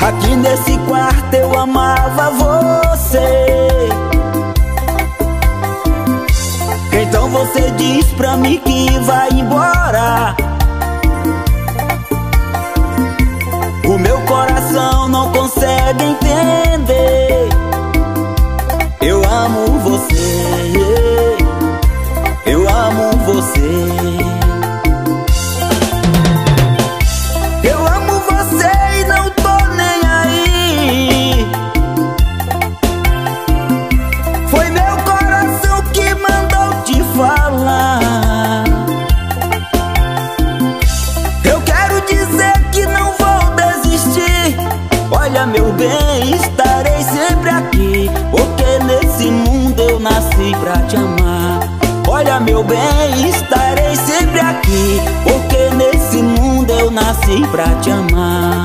Aqui nesse quarto eu amava você. Então você diz pra mim que vai embora. O meu coração não consegue entender. Eu amo você, eu amo você. Eu amo você e não tô nem aí. Foi meu coração que mandou te falar. Eu quero dizer que não vou desistir. Olha, meu bem, estarei sempre aqui, porque nesse mundo eu nasci pra te amar. Olha, meu bem, estarei sempre aqui, porque nesse mundo eu nasci pra te amar.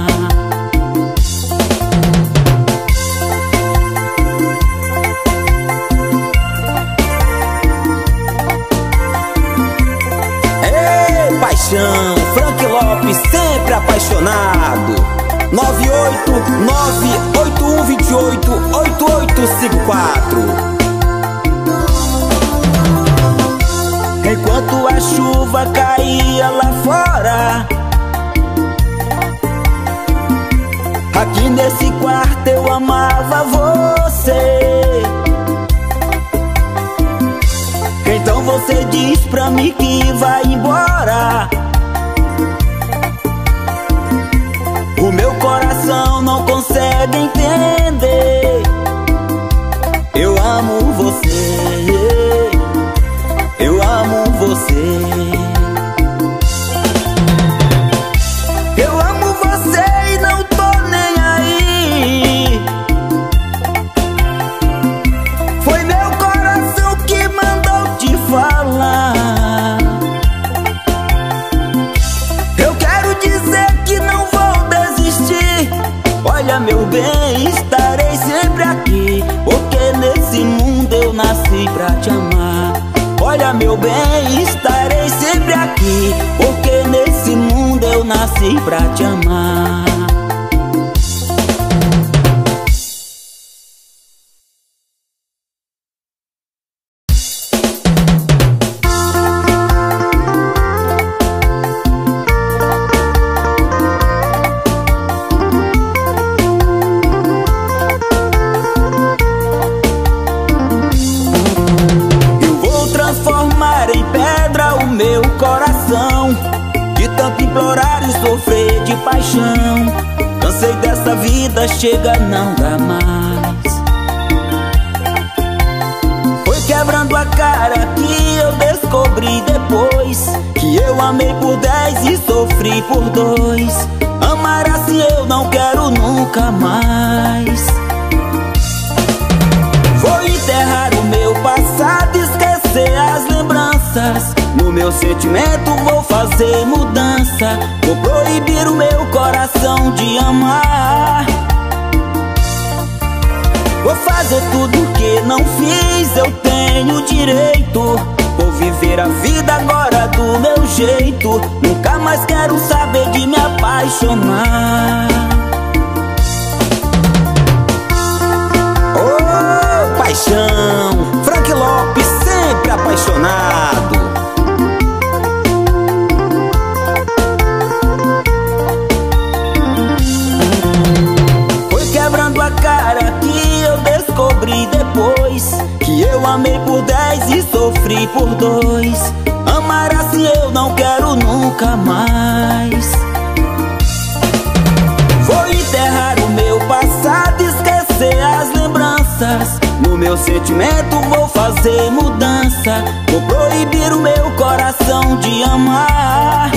Ei, paixão, Frank Lopes, sempre apaixonado. 98981288854. Enquanto a chuva caía lá fora, aqui nesse quarto eu amava você. Então você diz pra mim que vai embora. O meu coração não consegue entender. Eu amo você, eu amo você. Eu amo você e não tô nem aí. Foi meu coração que mandou te falar. Eu quero dizer que não vou desistir. Olha, meu bem, estarei sempre aqui, porque nesse mundo eu nasci pra te amar. Olha, meu bem, estarei sempre aqui, porque nesse mundo eu nasci pra te amar. Em pedra o meu coração, de tanto implorar e sofrer de paixão. Cansei dessa vida, chega, não dá mais. Foi quebrando a cara que eu descobri depois que eu amei por 10 e sofri por 2. Amar assim eu não quero nunca mais. Vou enterrar o meu passado, esquecer as lembranças. No meu sentimento vou fazer mudança. Vou proibir o meu coração de amar. Vou fazer tudo que não fiz, eu tenho direito. Vou viver a vida agora do meu jeito. Nunca mais quero saber de me apaixonar. Oh, paixão, Frank Lopes, sempre apaixonado. Foi quebrando a cara que eu descobri depois que eu amei por 10 e sofri por 2. Amar assim eu não quero nunca mais. Vou enterrar o meu passado, esquecer as lembranças. No meu sentimento vou fazer mudança. Vou proibir o meu coração de amar.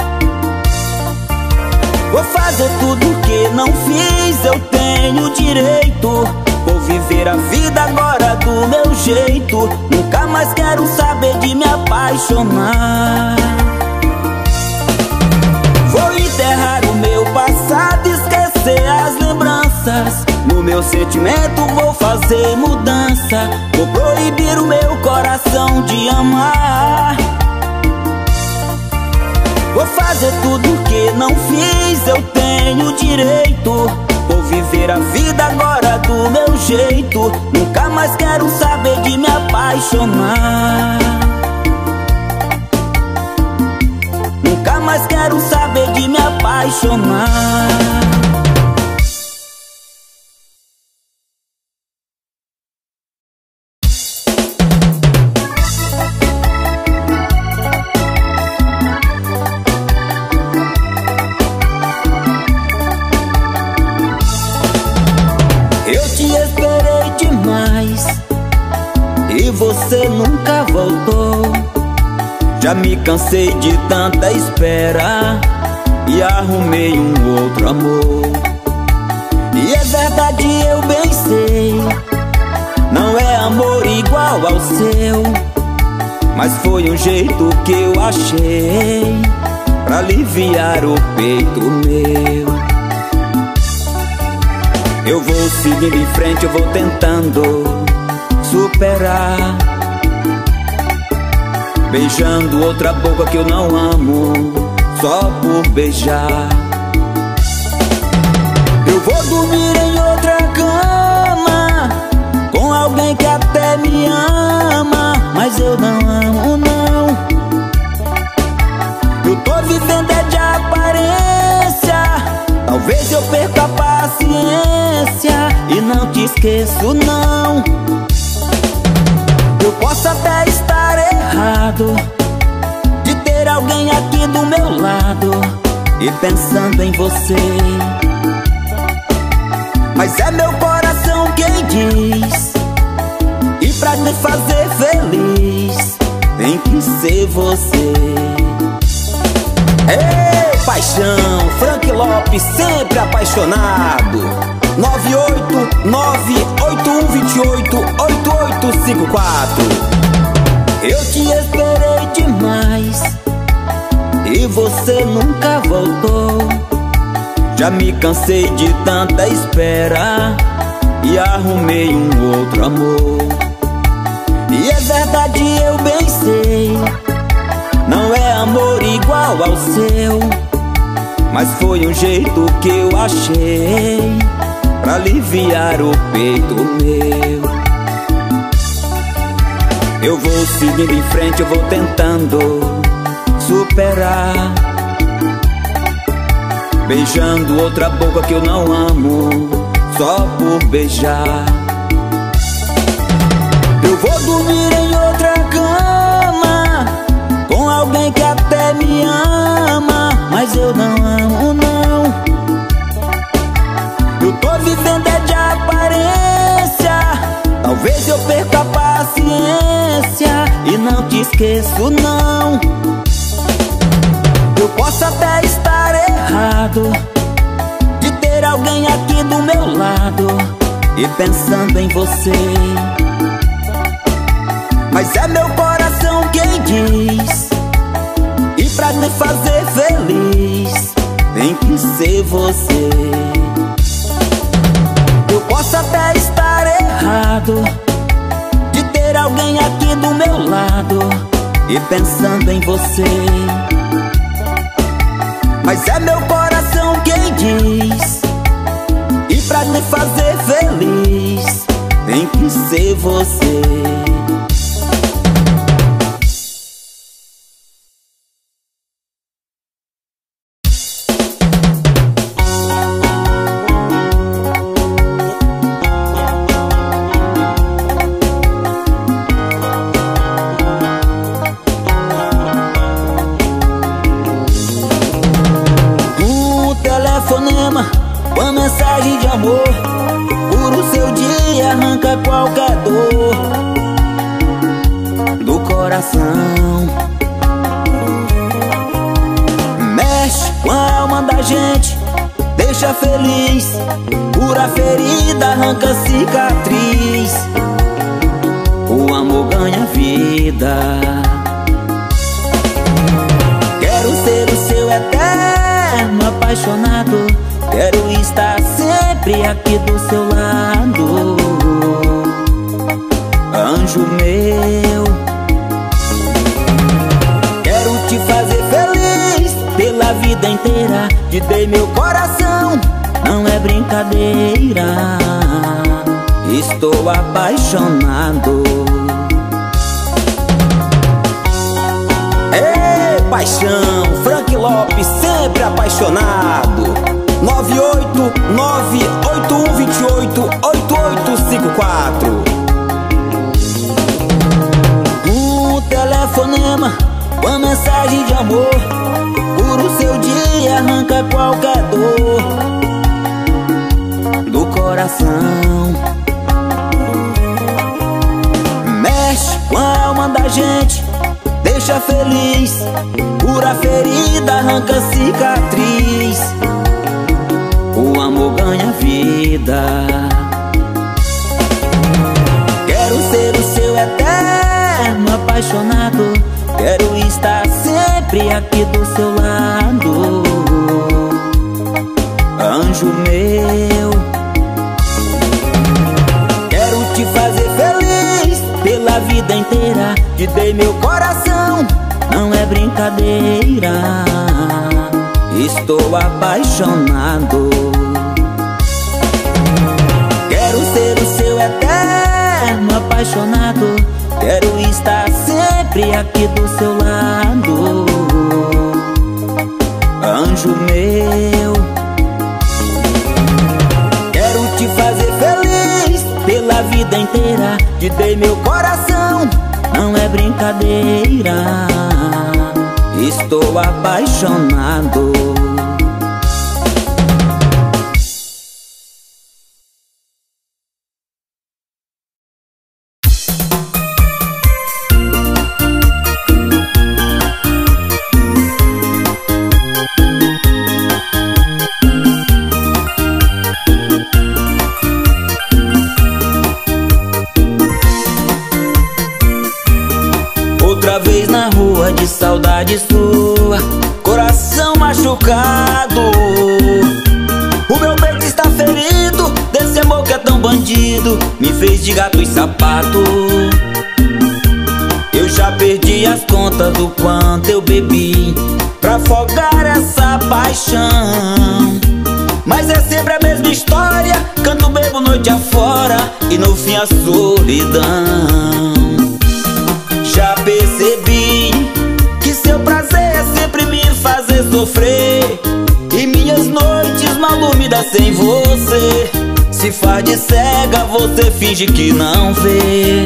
Vou fazer tudo que não fiz, eu tenho direito. Vou viver a vida agora do meu jeito. Nunca mais quero saber de me apaixonar. Vou enterrar o meu passado, esquecer as lembranças. No meu sentimento vou fazer mudança. Vou proibir o meu coração de amar. Vou fazer tudo que não fiz, eu tenho direito. Vou viver a vida agora do meu jeito. Nunca mais quero saber de me apaixonar. Nunca mais quero saber de me apaixonar. Você nunca voltou. Já me cansei de tanta espera e arrumei um outro amor. E é verdade, eu bem sei, não é amor igual ao seu, mas foi um jeito que eu achei pra aliviar o peito meu. Eu vou seguindo em frente, eu vou tentando superar, beijando outra boca que eu não amo, só por beijar. Eu vou dormir em outra cama, com alguém que até me ama, mas eu não amo, não. Eu tô vivendo é de aparência, talvez eu perca a paciência e não te esqueço, não. Eu posso até estar errado de ter alguém aqui do meu lado e pensando em você, mas é meu coração quem diz, e pra me fazer feliz tem que ser você. Ei, paixão, Frank Lopes, sempre apaixonado. 98981288854. Eu te esperei demais e você nunca voltou. Já me cansei de tanta espera e arrumei um outro amor. E é verdade, eu bem sei, não é amor igual ao seu, mas foi um jeito que eu achei pra aliviar o peito meu. Eu vou seguindo em frente, eu vou tentando superar, beijando outra boca que eu não amo, só por beijar. Eu vou dormir em outra cama, com alguém que até me ama, mas eu não amo, não. Eu tô vivendo é de aparência, talvez eu perca a paciência e não te esqueço, não. Eu posso até estar errado de ter alguém aqui do meu lado e pensando em você, mas é meu coração quem diz, e pra me fazer feliz tem que ser você. Eu posso até estar errado de ter alguém aqui do meu lado e pensando em você, mas é meu coração quem diz, e pra me fazer feliz tem que ser você. Uma mensagem de amor, por o seu dia arranca qualquer dor do coração. Mexe com a alma da gente, deixa feliz, cura a ferida, arranca a cicatriz. O amor ganha vida. Quero ser o seu eterno apaixonado, quero estar sempre aqui do seu lado, anjo meu. Quero te fazer feliz pela vida inteira, te dei meu coração, não é brincadeira. Estou apaixonado. Ei, paixão, Frank Lopes, sempre apaixonado. 98981288854. Um telefonema, uma mensagem de amor, cura o seu dia, arranca qualquer dor do coração. Mexe com a alma da gente, deixa feliz, cura a ferida, arranca a cicatriz. O amor ganha vida. Quero ser o seu eterno apaixonado, quero estar sempre aqui do seu lado. Anjo meu, quero te fazer feliz pela vida inteira. Te dei meu coração, não é brincadeira. Estou apaixonado. Quero ser o seu eterno apaixonado, quero estar sempre aqui do seu lado. Anjo meu, quero te fazer feliz pela vida inteira. Te dei meu coração, não é brincadeira. Estou apaixonado. Outra vez na rua de saudade sua, coração machucado. O meu peito está ferido, desse amor que é tão bandido, me fez de gato e sapato. Eu já perdi as contas do quanto eu bebi pra afogar essa paixão. Mas é sempre a mesma história, canto, bebo noite afora e no fim a solidão. Já percebi que seu prazer é sempre me fazer sofrer, e minhas noites mal dormidas sem você. Se faz de cega, você finge que não vê.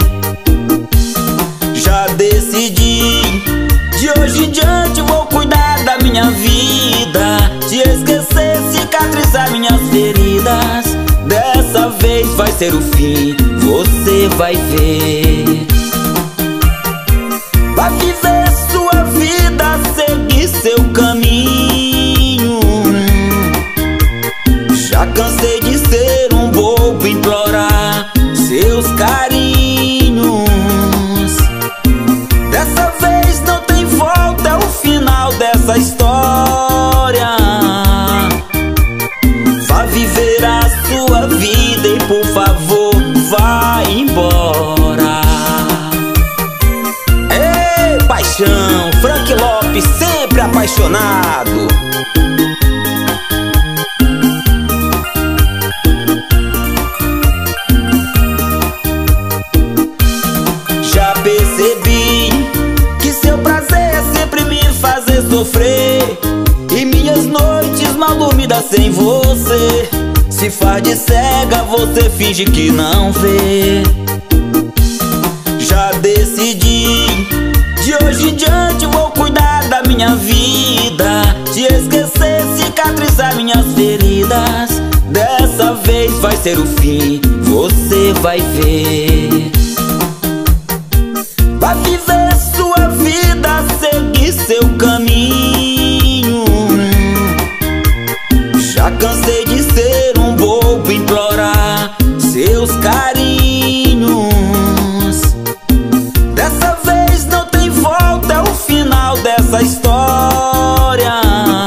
Já decidi, de hoje em diante vou cuidar da minha vida, te esquecer, cicatrizar minhas feridas. Dessa vez vai ser o fim, você vai ver. Vai viver sua vida, seguir seu caminho. Já cansei de ser um bobo, implorar seus carinhos. Dessa vez não tem volta, é o final dessa história. Vá viver a sua vida e por favor vá embora. Paixão, Frank Lopes, sempre apaixonado. Já percebi que seu prazer é sempre me fazer sofrer, e minhas noites mal dormidas sem você. Se faz de cega, você finge que não vê. Já decidi, de hoje em diante vou cuidar da minha vida, te esquecer, cicatrizar minhas feridas. Dessa vez vai ser o fim, você vai ver. Vai viver sua vida, seguir seu caminho. Já cansei de ser um bobo, implorar seus carinhos. Dessa vez não tem volta, é o final dessa história.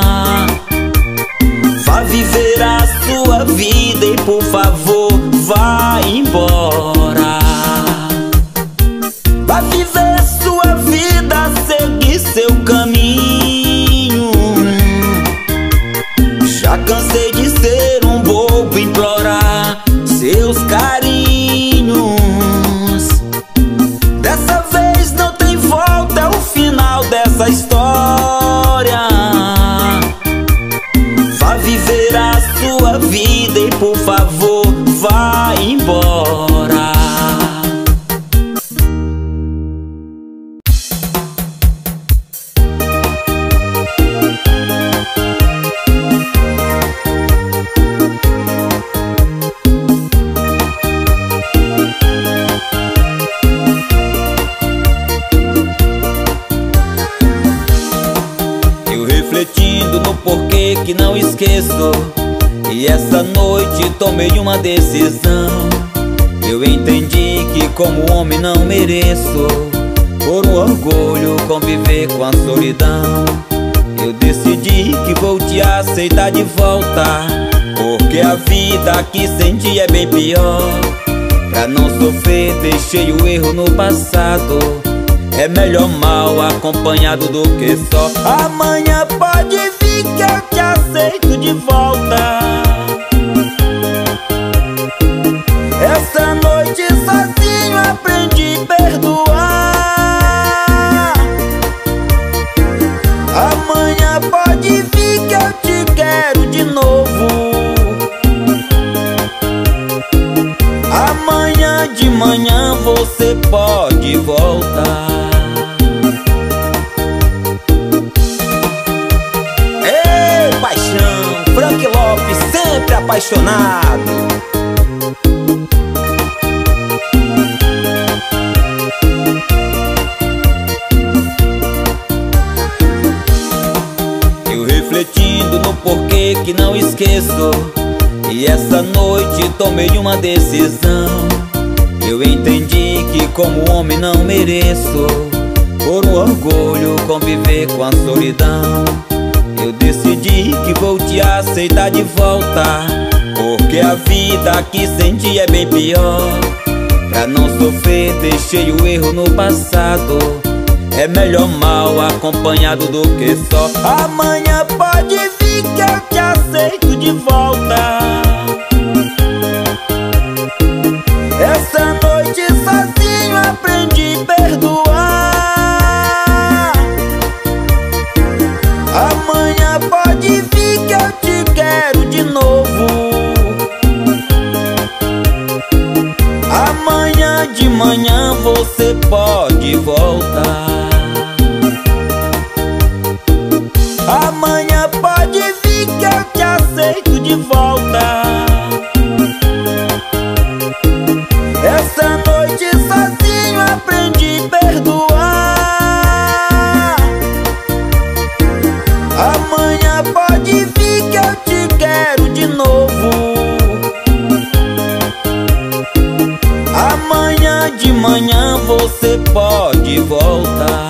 Vá viver a sua vida e por favor vá embora. Vá viver sua vida, seguir seu caminho. Já cansei de ser um bobo, favor, vá embora. Refletindo no porquê que não esqueço, e essa noite tomei uma decisão. Eu entendi que como homem não mereço, por um orgulho, conviver com a solidão. Eu decidi que vou te aceitar de volta, porque a vida aqui sem ti é bem pior. Pra não sofrer deixei o erro no passado, é melhor mal acompanhado do que só. Amanhã pode vir que eu te aceito de volta. Essa noite sozinho aprendi a perdoar. Amanhã pode vir que eu te quero de novo. Amanhã de manhã você pode voltar. Frank Lopes, sempre apaixonado. Eu refletindo no porquê que não esqueço, e essa noite tomei uma decisão. Eu entendi que como homem não mereço, por um orgulho, conviver com a solidão. Eu decidi que vou te aceitar de volta, porque a vida aqui sem ti é bem pior. Pra não sofrer deixei o erro no passado, é melhor mal acompanhado do que só. Amanhã pode vir que eu te aceito de volta. Essa noite sozinho aprendi a perdoar. Amanhã pode vir que eu te quero de novo. Amanhã de manhã você pode voltar. Amanhã pode vir que eu te aceito de volta. Essa noite sozinho aprendi a perdoar. Amanhã pode vir que eu te quero de novo. Amanhã de manhã você pode voltar.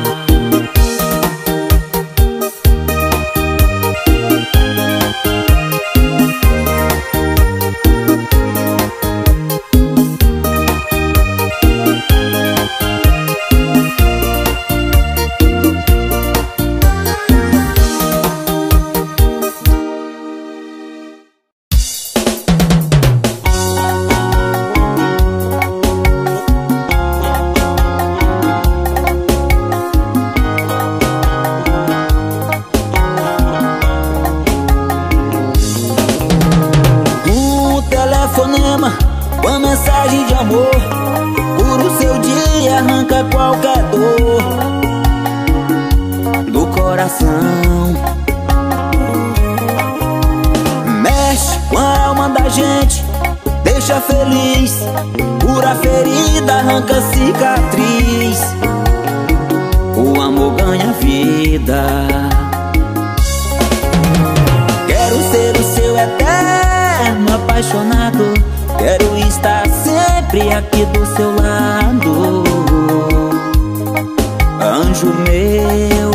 Uma mensagem de amor, por o seu dia arranca qualquer dor do coração. Mexe com a alma da gente, deixa feliz, cura ferida, arranca cicatriz. O amor ganha vida. Quero ser o seu eterno apaixonado, quero estar sempre aqui do seu lado, anjo meu.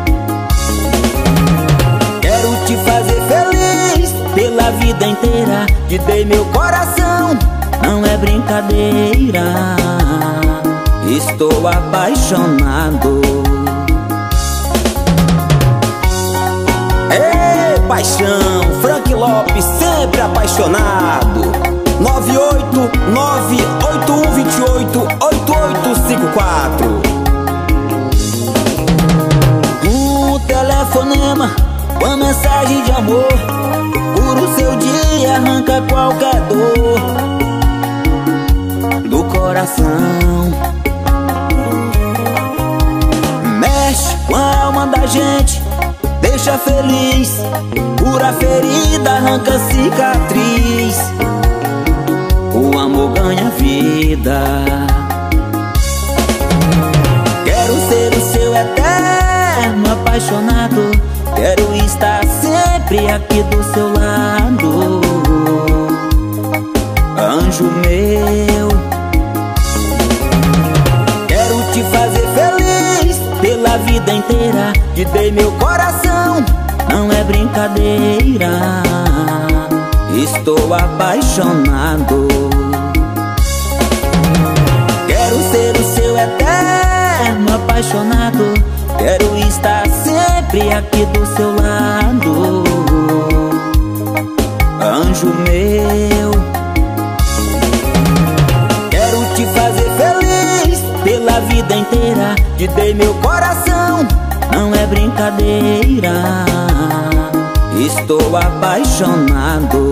Quero te fazer feliz pela vida inteira, te dei meu coração, não é brincadeira. Estou apaixonado. Ei, paixão, Frank Lopes, sempre apaixonado. 98981288854. Um telefonema, uma mensagem de amor, cura o seu dia, arranca qualquer dor do coração. Mexe com a alma da gente, deixa feliz, cura a ferida, arranca a cicatriz. O amor ganha vida. Quero ser o seu eterno apaixonado, quero estar sempre aqui do seu lado. Anjo meu, quero te fazer feliz pela vida inteira. Te dei meu coração, não é brincadeira. Estou apaixonado. Quero ser o seu eterno apaixonado, quero estar sempre aqui do seu lado. Anjo meu, quero te fazer feliz pela vida inteira. Te dei meu coração, não é brincadeira. Estou apaixonado.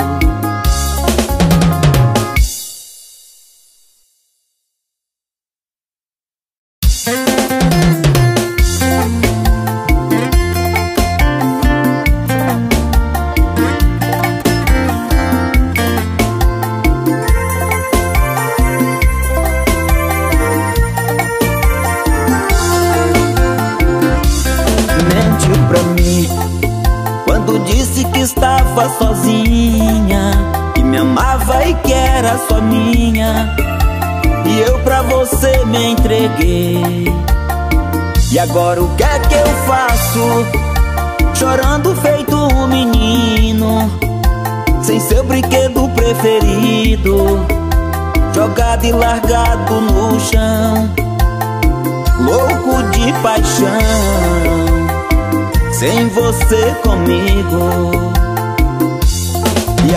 Mentiu pra mim quando disse que estava sozinha, que me amava e que era só minha. E eu pra você me entreguei. E agora o que é que eu faço? Chorando feito um menino, sem seu brinquedo preferido, jogado e largado no chão, louco de paixão, sem você comigo. E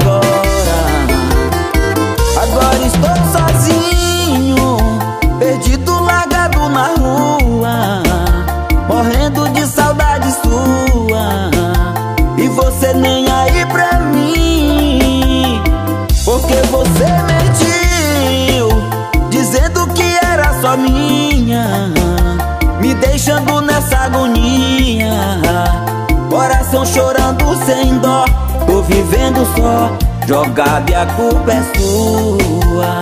agora estou sozinho, perdido, largado na rua, morrendo de saudade sua. E você nem aí pra mim, porque você mentiu, dizendo que era só minha, me deixando nessa agonia. Coração chorando sem dó, tô vivendo só, jogado e a culpa é sua.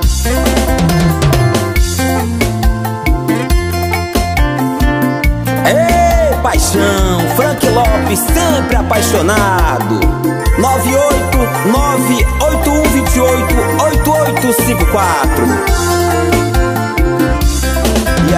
Ei, paixão, Frank Lopes, sempre apaixonado. 989-8128-8854. E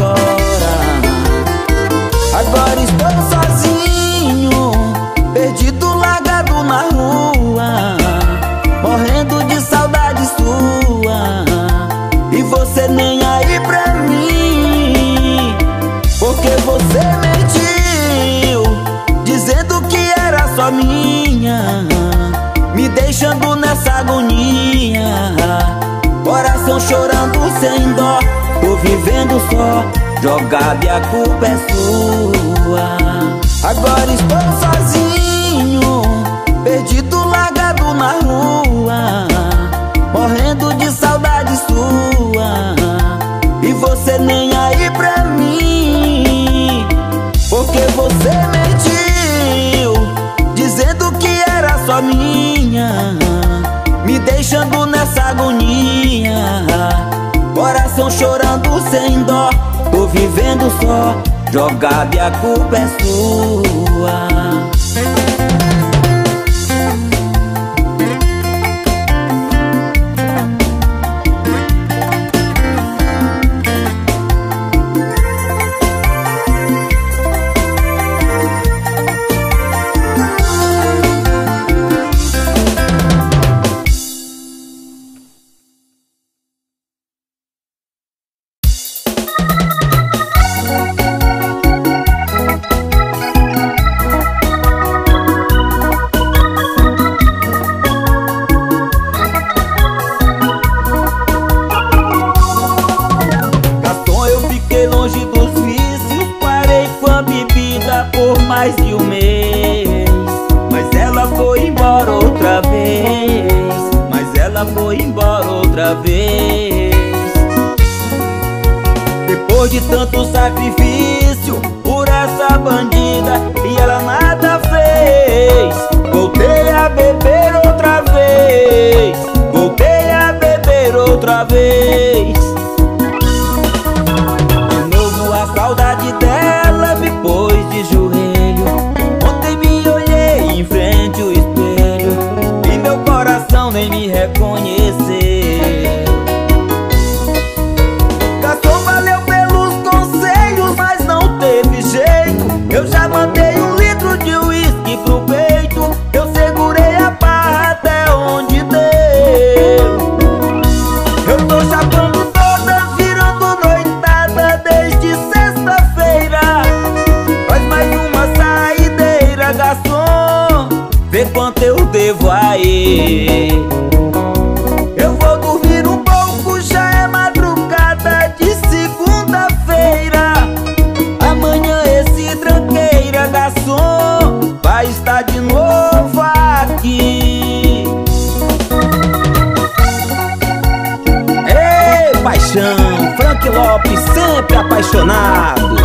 agora estou sozinho, perdido, largado na rua, morrendo de saudade sua. E você nem aí pra mim, porque você mentiu, dizendo que era só minha, me deixando nessa agonia. Coração chorando sem dó, tô vivendo só, jogado e a culpa é sua. Agora estou sozinho, perdido, largado na rua, morrendo de saudade sua. E você nem aí pra mim, porque você mentiu, dizendo que era só minha, me deixando nessa agonia. Coração chorando sem dó, tô vivendo só, jogado e a culpa é sua. outra vez. Depois de tanto sacrifício por essa bandida e ela nada fez, voltei a beber outra vez, voltei a beber outra vez. De novo a saudade dela me pôs de joelho. Ontem me olhei em frente ao espelho e meu coração nem me reconheceu. Garçom, valeu pelos conselhos, mas não teve jeito. Eu já mandei 1 litro de uísque pro peito. Eu segurei a barra até onde deu. Eu tô chapando toda, virando noitada desde sexta-feira. Faz mais uma saideira, garçom, vê quanto eu devo a ele. Eu vou dormir um pouco, já é madrugada de segunda-feira. Amanhã esse tranqueira, garçom, vai estar de novo aqui. Ei, paixão, Frank Lopes, sempre apaixonado.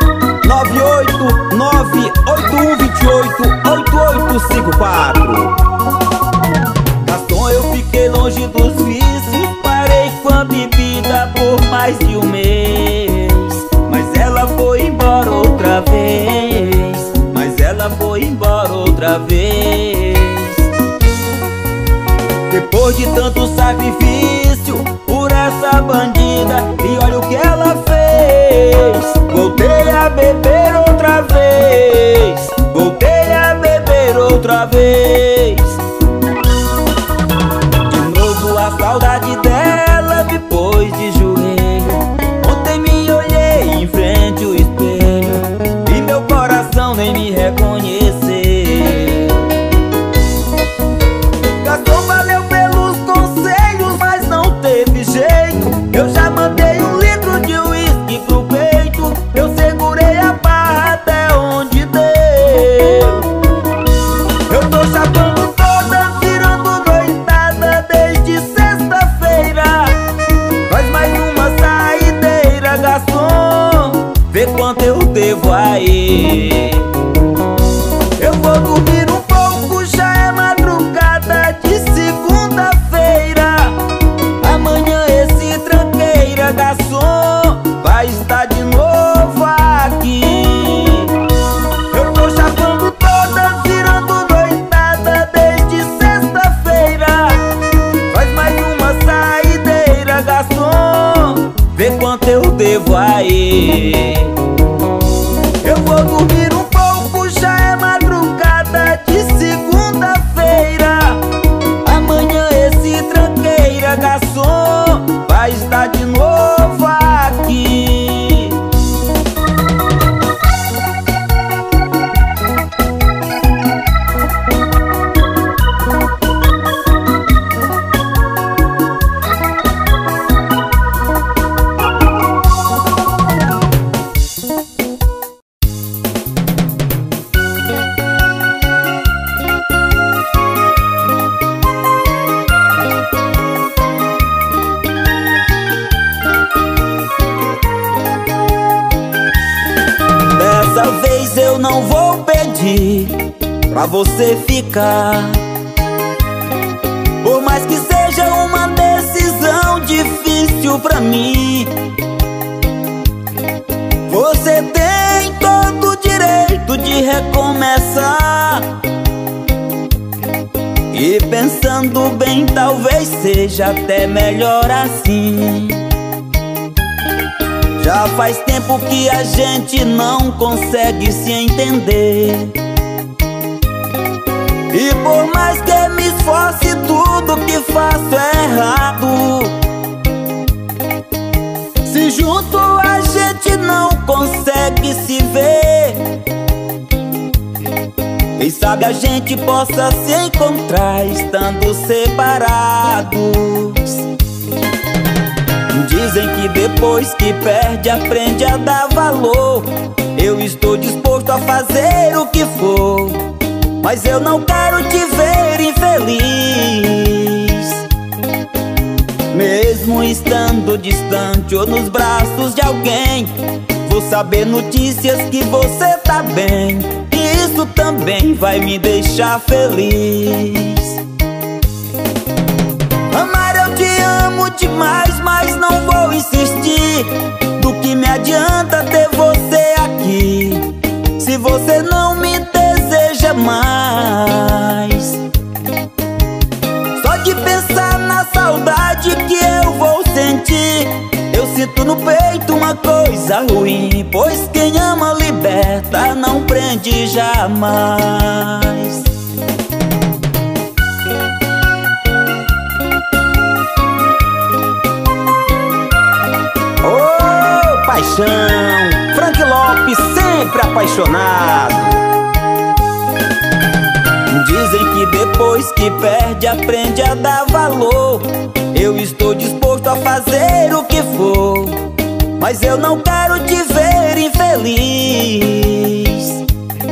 989-8128-8854. Garçom, eu fiquei longe dos vícios, parei com a bebida por mais de 1 mês. Mas ela foi embora outra vez, mas ela foi embora outra vez. Depois de tanto sacrifício por essa bandida e olha o que ela fez, voltei a beber outra vez, voltei a beber outra vez. De novo a saudade dela me pôs de joelho. Ontem me olhei em frente ao espelho e meu coração nem me reconheceu. Garçom, valeu pelos conselhos, mas não teve jeito. Eu já mandei 1 litro de uísque pro peito. Eu segurei a barra até onde deu. Eu tô chapando toda, virando noitada desde sexta-feira. Faz mais uma saideira, garçom, vê quanto eu devo a ele. Eu vou dormir um pouco, já é madrugada de segunda-feira. Amanhã esse tranqueira, garçom, vai estar de novo aqui. Eu tô chapando toda, virando noitada desde sexta-feira. Faz mais uma saideira, garçom, vê quanto eu devo a ele. Eu vou dormir um pouco, já é madrugada de segunda-feira. Amanhã esse tranqueira, garçom, vai estar de novo aqui. Dessa vez eu não vou pedir pra você ficar, por mais que seja uma decisão difícil pra mim. Você tem todo o direito de recomeçar, e pensando bem, talvez seja até melhor assim. Já faz tempo que a gente não consegue se entender, e por mais que me esforce, tudo que faço é errado. Se junto a gente não consegue se ver, quem sabe a gente possa se encontrar estando separados. Dizem que depois que perde aprende a dar valor. Eu estou disposto a fazer o que for, mas eu não quero te ver infeliz. Mesmo estando distante ou nos braços de alguém, vou saber notícias que você tá bem. Isso também vai me deixar feliz. Amar, eu te amo demais, mas não vou insistir. Do que me adianta ter você aqui, se você não me deseja mais? Só de pensar na saudade que eu vou sentir, eu sinto no peito uma coisa ruim. Pois quem ama liberta, não prende jamais. Oh, paixão! Frank Lopes sempre apaixonado. Dizem que depois que perde aprende a dar valor. Eu estou disposto a fazer o que for, mas eu não quero te ver infeliz.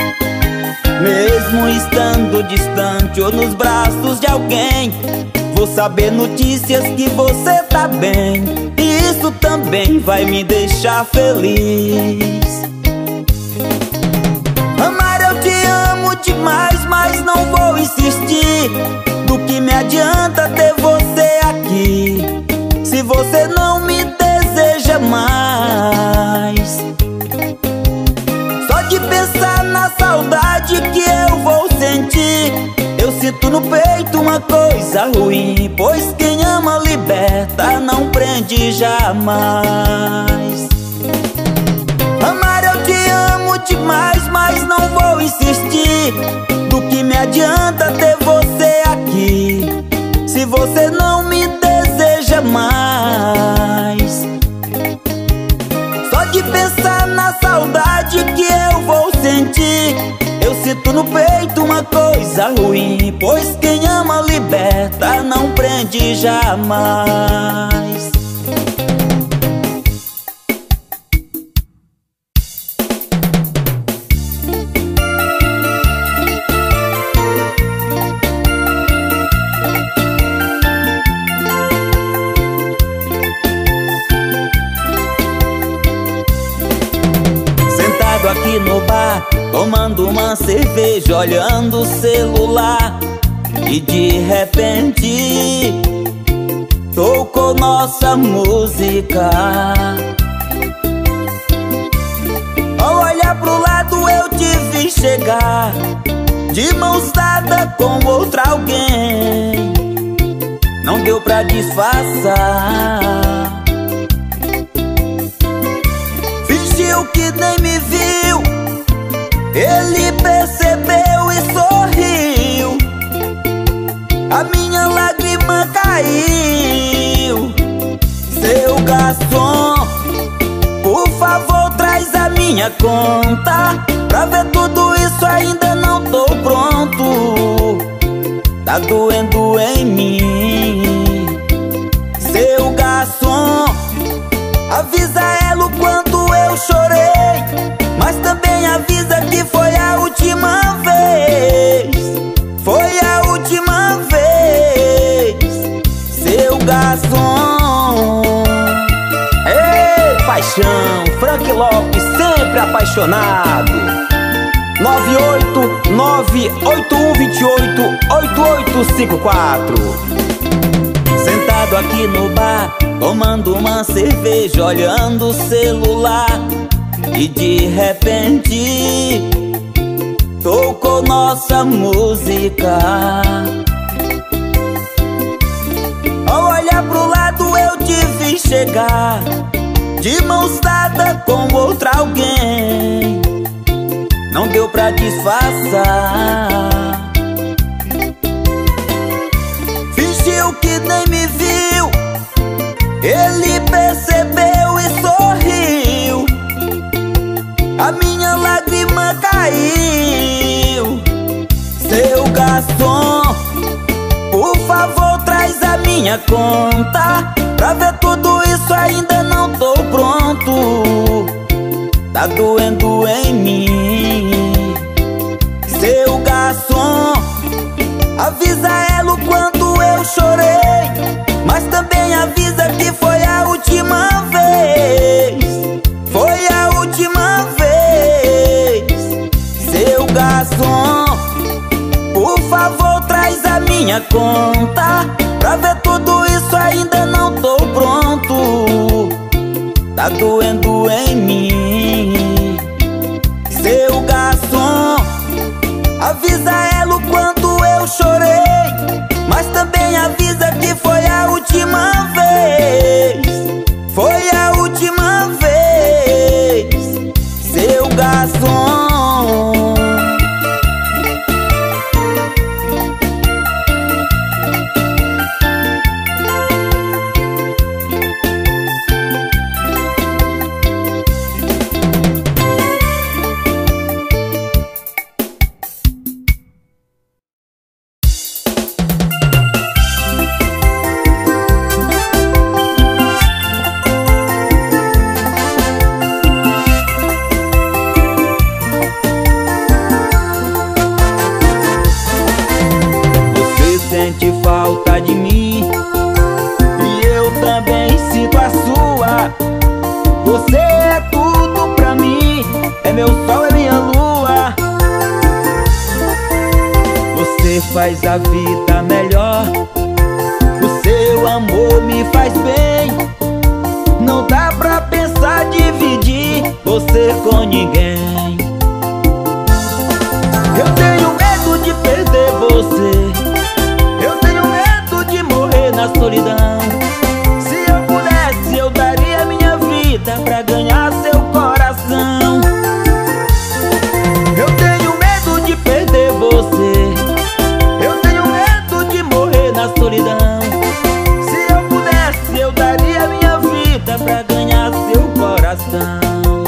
Mesmo estando distante ou nos braços de alguém, vou saber notícias que você tá bem. Isso também vai me deixar feliz. Amar, eu te amo demais, mas não vou insistir. Do que me adianta ter você aqui, se você não me deseja mais? Só de pensar na saudade que eu vou sentir, eu sinto no peito uma coisa ruim. Pois quem ama liberta, não prende jamais. Amar, eu te amo demais, mas não vou insistir. Do que me adianta ter você aqui, se você não me deseja mais? Só de pensar na saudade que eu vou sentir, eu sinto no peito uma coisa ruim. Pois quem ama liberta, não prende jamais. Aqui no bar, tomando uma cerveja, olhando o celular, e de repente tocou nossa música. Ao olhar pro lado eu te vi chegar, de mãos dadas com outra alguém. Não deu pra disfarçar, fingiu que nem me viu. Ele percebeu e sorriu, a minha lágrima caiu. Seu garçom, por favor, traz a minha conta. Pra ver tudo isso ainda não tô pronto, tá doendo em mim. Seu garçom, avisa ela o quanto eu chorei, mas também avisa que foi a última vez. Foi a última vez. Seu garçom. Ei, paixão! Frank Lopes sempre apaixonado. 98981288854. Sentado aqui no bar, tomando uma cerveja, olhando o celular, e de repente tocou nossa música. Ao olhar pro lado eu te vi chegar, de mãos dadas com outra alguém. Não deu pra disfarçar, fingiu que nem me viu. Ele percebeu e sorriu, a minha lágrima caiu. Seu garçom, por favor, traz a minha conta. Pra ver tudo isso ainda não tô pronto, tá doendo em mim. Seu garçom, avisa ela o quanto eu chorei, mas também avisa que foi conta. Pra ver tudo isso ainda não tô pronto. Tá doendo em mim. Seu garçom, avisa ela o quanto eu chorei, mas também avisa que foi a última vez. Foi a última vez. Seu garçom. Sente falta de mim e eu também sinto a sua. Você é tudo pra mim, é meu sol, é minha lua. Você faz a vida melhor, o seu amor me faz bem. Não dá pra pensar dividir você com ninguém. Eu tenho medo de perder você, na solidão. Se eu pudesse, eu daria minha vida pra ganhar seu coração. Eu tenho medo de perder você, eu tenho medo de morrer na solidão. Se eu pudesse, eu daria minha vida pra ganhar seu coração.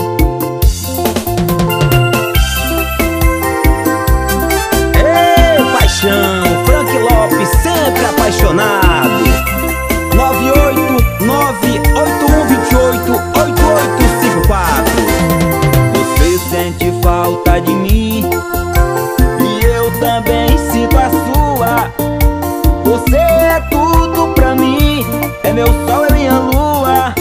Ei, paixão, Frank Lopes, sempre apaixonado. 98981288854. Você sente falta de mim e eu também sinto a sua. Você é tudo pra mim, é meu sol, é minha lua.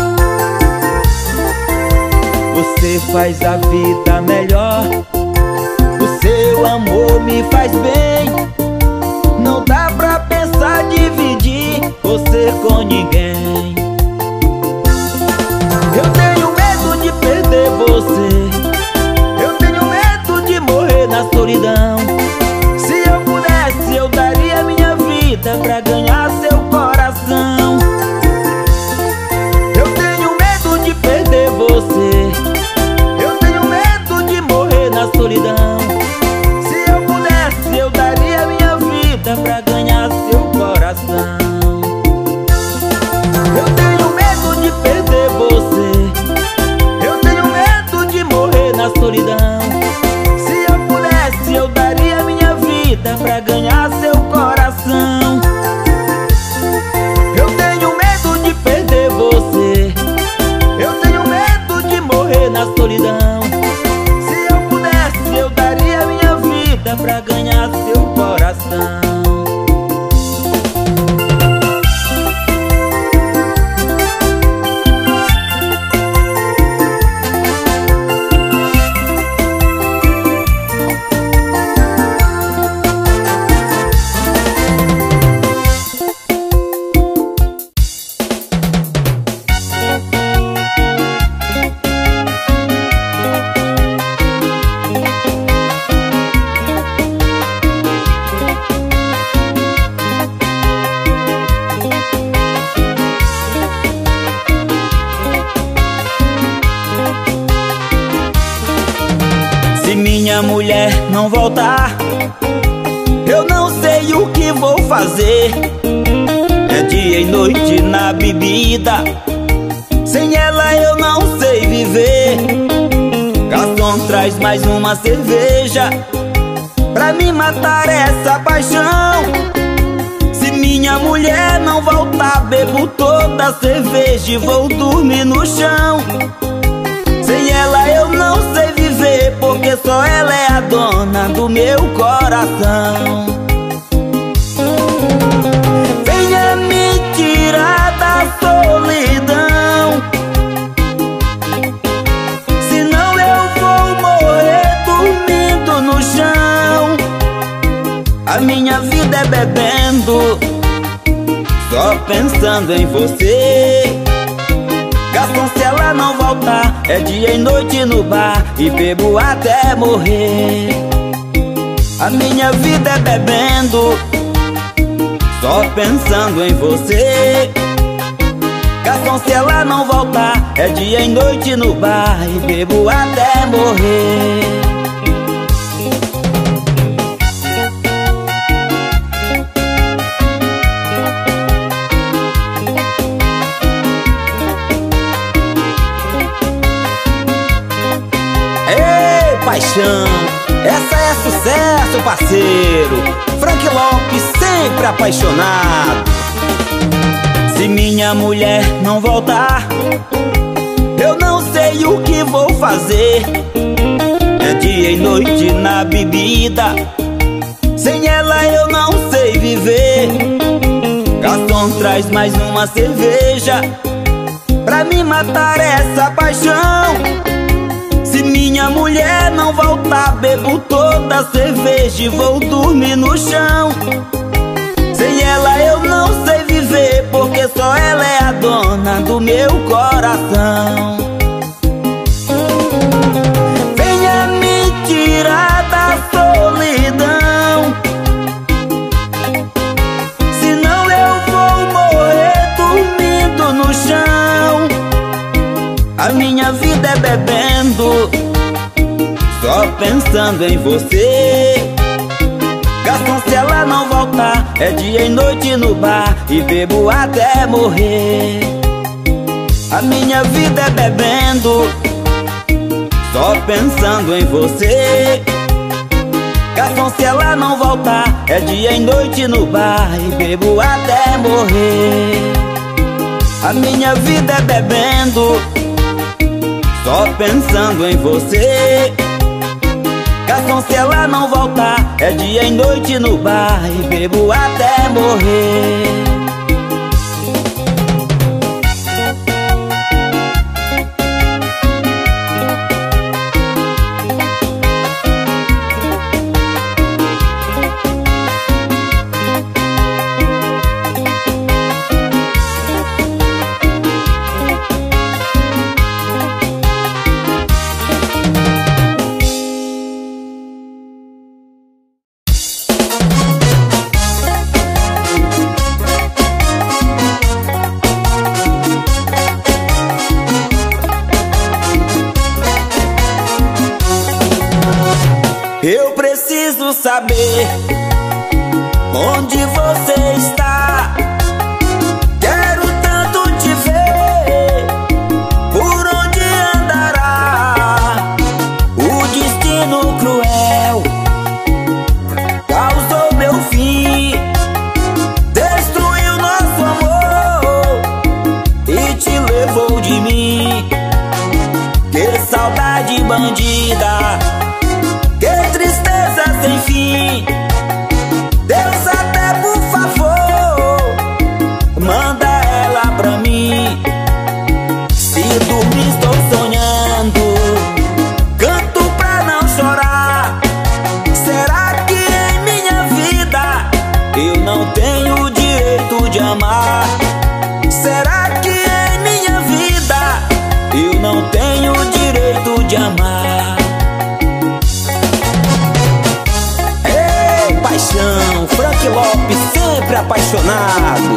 Você faz a vida melhor, o seu amor me faz bem. Não dá pra pensar dividir você com ninguém. Eu tenho medo de perder você, eu tenho medo de morrer na solidão. Se eu pudesse, eu daria minha vida pra ganhar seu coração. Eu tenho medo de perder você, eu tenho medo de morrer na solidão. Se eu pudesse, eu daria minha vida pra ganhar seu coração. Eu tenho medo de perder você, eu tenho medo de morrer na solidão. Se eu pudesse, eu daria minha vida pra ganhar seu coração. Eu tenho medo de perder você, eu tenho medo de morrer na solidão. Se eu pudesse, eu daria minha vida pra ganhar seu coração. Se minha mulher não voltar, eu não sei o que vou fazer. É dia e noite na bebida, sem ela eu não sei viver. Garçom, traz mais uma cerveja pra me matar essa paixão. Se minha mulher não voltar, bebo toda a cerveja e vou dormir no chão. Sem ela eu não sei viver, porque só ela é a dona do meu coração. Venha me tirar da solidão, senão eu vou morrer dormindo no chão. A minha vida é bebendo, só pensando em você. Garçom, se ela não voltar, é dia e noite no bar e bebo até morrer. A minha vida é bebendo, só pensando em você. Garçom, se ela não voltar, é dia e noite no bar e bebo até morrer. Ei, paixão, essa é sucesso, parceiro. Frank Lopes sempre apaixonado. Se minha mulher não voltar, eu não sei o que vou fazer. É dia e noite na bebida, sem ela eu não sei viver. Garçom, traz mais uma cerveja pra me matar essa paixão. Se minha mulher não voltar, bebo toda a cerveja e vou dormir no chão. Sem ela eu não sei viver, porque só ela é a dona do meu coração. Venha me tirar da solidão, senão eu vou morrer dormindo no chão. A minha vida é bebendo, só pensando em você. Garçom, se ela não voltar, é dia e noite no bar e bebo até morrer. A minha vida é bebendo, só pensando em você. Garçom, se ela não voltar, é dia e noite no bar e bebo até morrer. A minha vida é bebendo, só pensando em você. Garçom, se ela não voltar, é dia e noite no bar e bebo até morrer. Eu preciso saber onde você está. Quero tanto te ver, por onde andará. O destino cruel causou meu fim, destruiu nosso amor e te levou de mim. Que saudade bandida, que tristeza sem fim. Deus, até por favor, manda ela pra mim. Se dormir estou sonhando, canto pra não chorar. Será que em minha vida eu não tenho o direito de amar? Será que em minha vida eu não tenho o direito de amar? Paixão, Frank Lopes sempre apaixonado.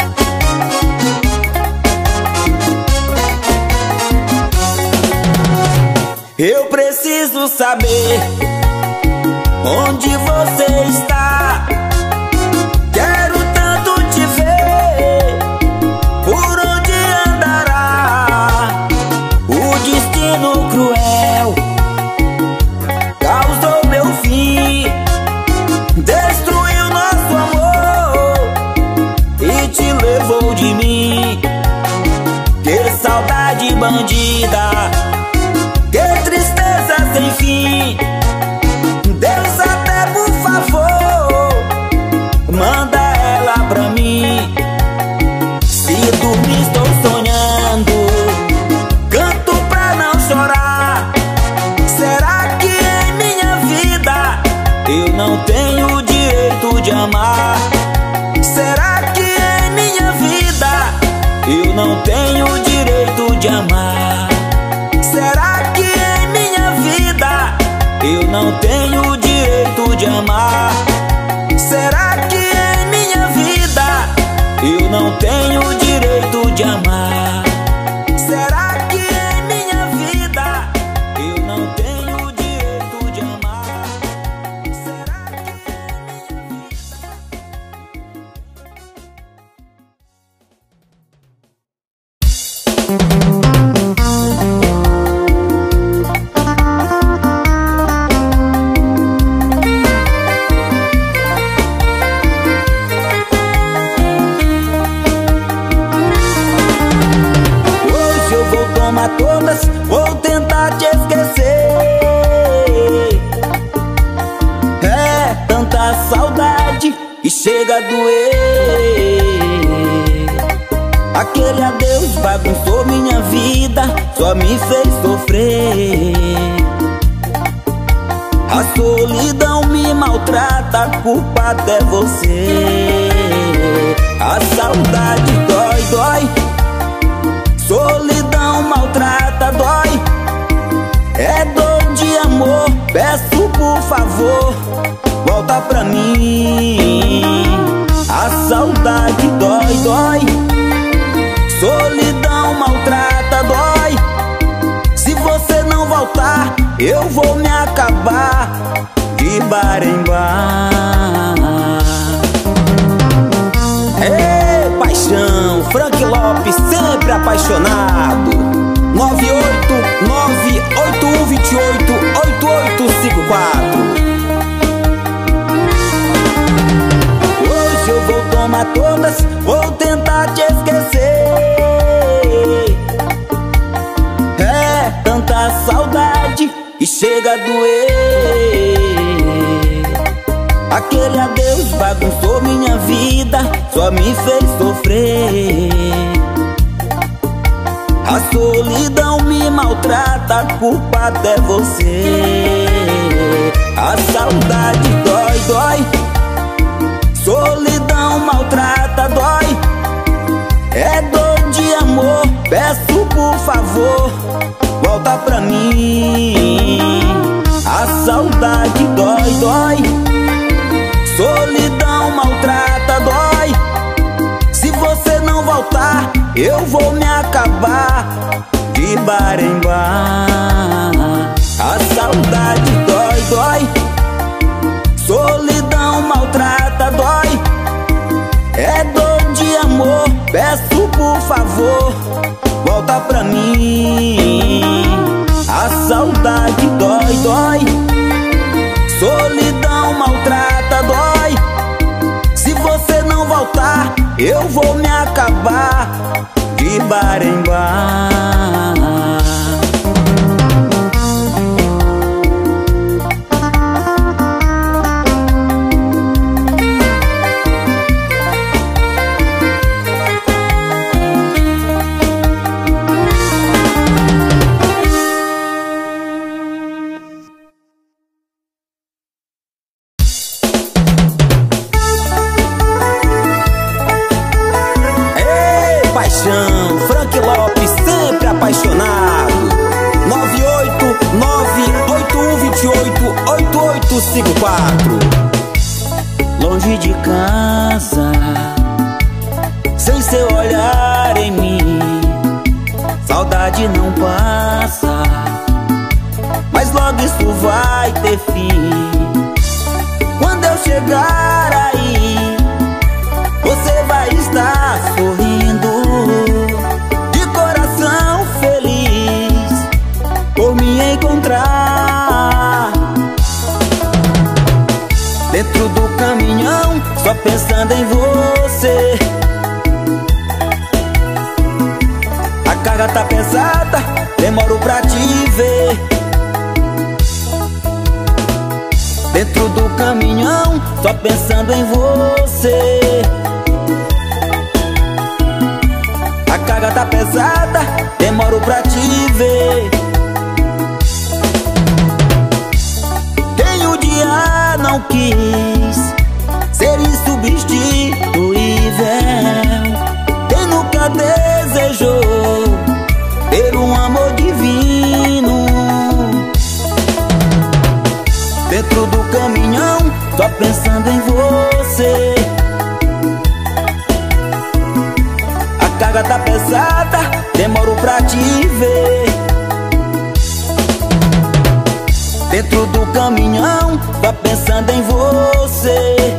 Eu preciso saber onde você está. Quero tanto te ver, por onde andará. O destino cruel causou meu fim, destruiu nosso amor e te levou de mim. Que saudade bandida, que tristeza sem fim. Deus, até por favor, manda ela pra mim. Se dormir estou sonhando, canto pra não chorar. Será que em minha vida eu não tenho o direito de amar? Será que em minha não tenho o direito de amar? Será que em minha vida eu não tenho o direito de amar? Será que em minha vida eu não tenho o direito de amar? Será que em minha vida eu não tenho o direito de amar? Será que em minha todas, vou tentar te esquecer. É tanta saudade que chega a doer. Aquele adeus bagunçou minha vida, só me fez sofrer. A solidão me maltrata, a culpa até você. A saudade dói, dói. Solidão maltrata, dói. É dor de amor, peço por favor, volta pra mim. A saudade dói, dói. Solidão maltrata, dói. Se você não voltar, eu vou me acabar de bar em bar. Ei, paixão, Frank Lopes, sempre apaixonado. 98981288854. Hoje eu vou tomar todas, vou tentar te esquecer. É tanta saudade que chega a doer. Aquele adeus bagunçou minha vida, só me fez sofrer. A solidão me maltrata, a culpa até você. A saudade dói, dói. Solidão maltrata, dói. É dor de amor, peço por favor, volta pra mim. A saudade dói, dói. Solidão maltrata, dói. Se você não voltar, eu vou me acabar de bar em bar. A saudade dói, dói. Solidão maltrata, dói. É dor de amor, peço por favor, volta pra mim. A saudade dói, dói. Solidão maltrata, dói. Se você não voltar, eu vou me acabar de bar em bar. Frank Lopes, sempre apaixonado. 98981288854. Longe de casa, sem seu olhar em mim, saudade não passa, mas logo isso vai ter fim. Quando eu chegar aí, você vai estar sorrindo, de coração feliz por me encontrar. Dentro do caminhão, só pensando em você. A carga tá pesada, demoro pra te ver. Dentro do caminhão, só pensando em você. A carga tá pesada, demoro pra te ver. Quem um dia não quis ser insubstituível, quem nunca desejou pensando em você. A carga tá pesada, demoro pra te ver. Dentro do caminhão, tô pensando em você.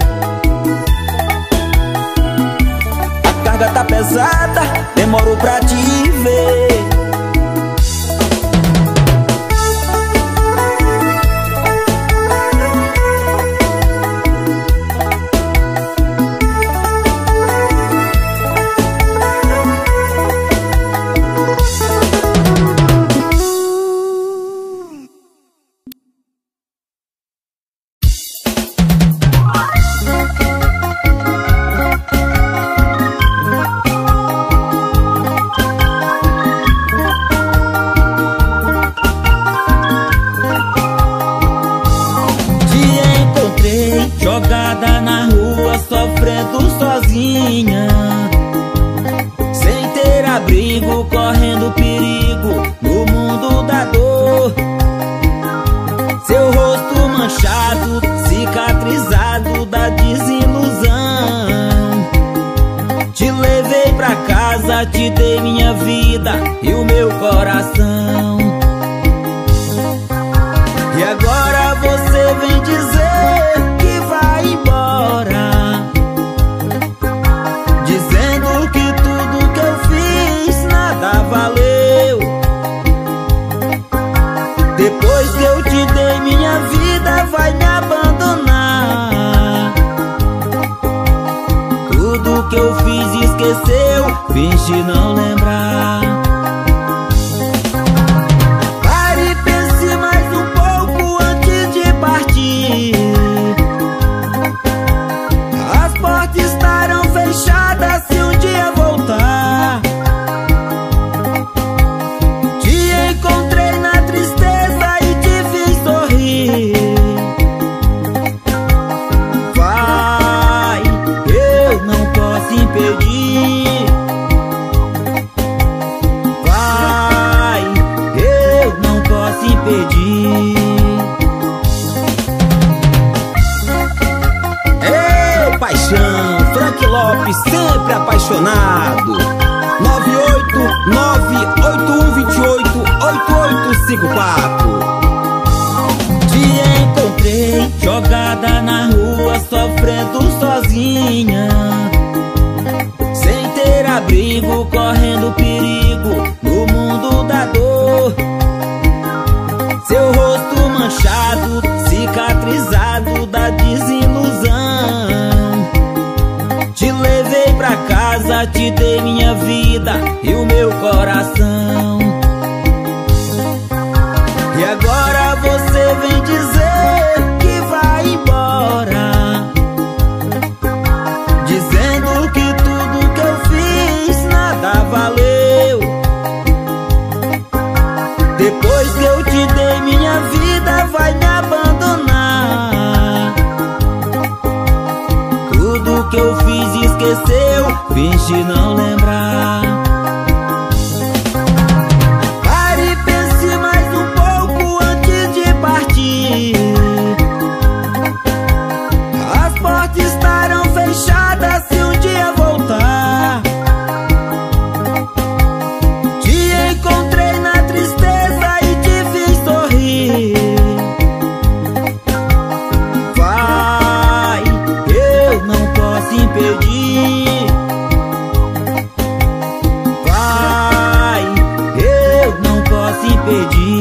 A carga tá pesada, demoro pra te ver. Jogada na rua, sofrendo sozinha, sem ter abrigo, correndo perigo no mundo da dor. Seu rosto manchado, cicatrizado da desilusão. Te levei pra casa, te dei minha vida e o meu coração. E agora você vem dizer dizendo que tudo que eu fiz nada valeu. Depois que eu te dei minha vida, vai me abandonar. Tudo que eu fiz esqueceu, finge não lembrar. Pare e pense mais um pouco antes de partir. As portas estarão fechadas se um dia voltar. Te encontrei na tristeza e te fiz sorrir. Vai, eu não posso impedir. Vai, eu não posso impedir. Paixão, Frank Lopes, sempre apaixonado. 98981288854. Te encontrei jogada na rua, sofrendo sozinha, sem ter abrigo, correndo perigo no mundo da dor. Seu rosto manchado, cicatrizado da desilusão. Te levei pra casa, te dei minha vida e o meu coração. E agora você vem dizer que vai embora, dizendo que tudo que eu fiz nada valeu. Depois que eu te dei minha vida, vai me abandonar. Tudo que eu fiz esqueceu, finge não lembrar. Pare e pense mais um pouco antes de partir. As portas estarão fechadas se um dia voltar. Te encontrei na tristeza e te fiz sorrir. Vai, eu não posso impedir. Vai, eu não posso impedir.